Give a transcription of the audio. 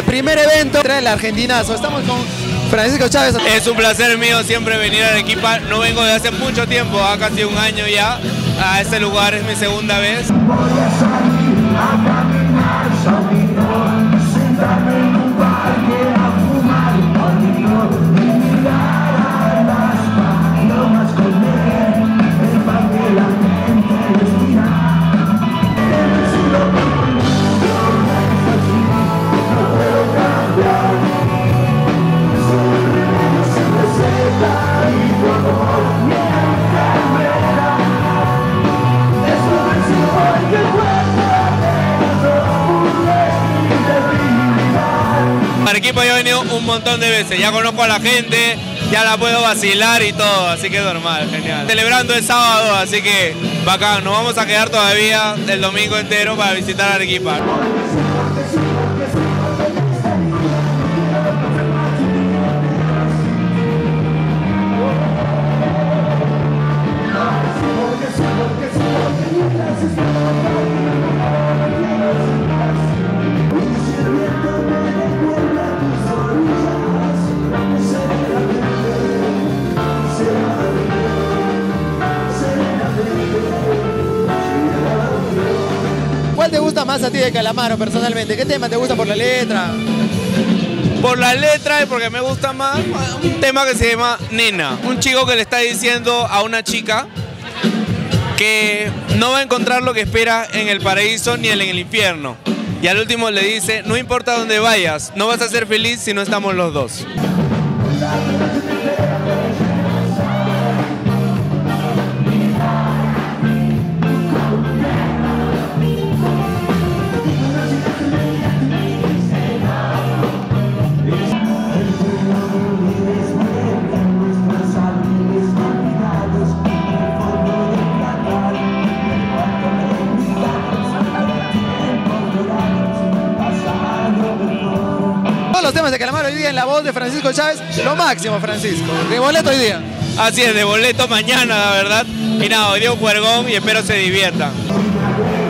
primer evento trae el argentinazo. Estamos con Francisco Chávez. Es un placer mío siempre venir a Arequipa. No vengo de hace mucho tiempo, casi un año ya. A este lugar es mi segunda vez. Voy a salir a caminar solito, sentarme en un parque a fumar bonito y mirar a las palomas comer el pan que la gente les tira. En el siglo XXI no es así, no puedo cambiar. Sin remedio, sin receta y tu amor y enfermedad. Esto me enseñó el que A Arequipa yo he venido un montón de veces, ya conozco a la gente, ya la puedo vacilar y todo, así que es normal, genial. Celebrando el sábado, así que bacán, nos vamos a quedar todavía el domingo entero para visitar Arequipa. ¿Cuál te gusta más a ti de Calamaro personalmente? ¿Qué tema te gusta por la letra? Por la letra y porque me gusta más un tema que se llama Nena. Un chico que le está diciendo a una chica que no va a encontrar lo que espera en el paraíso ni en el infierno. Y al último le dice, no importa dónde vayas, no vas a ser feliz si no estamos los dos. Todos los temas de Calamaro hoy día en la voz de Francisco Chávez, lo máximo, Francisco. De boleto hoy día. Así es, de boleto mañana, la verdad. Y nada, hoy día un juergón y espero se diviertan.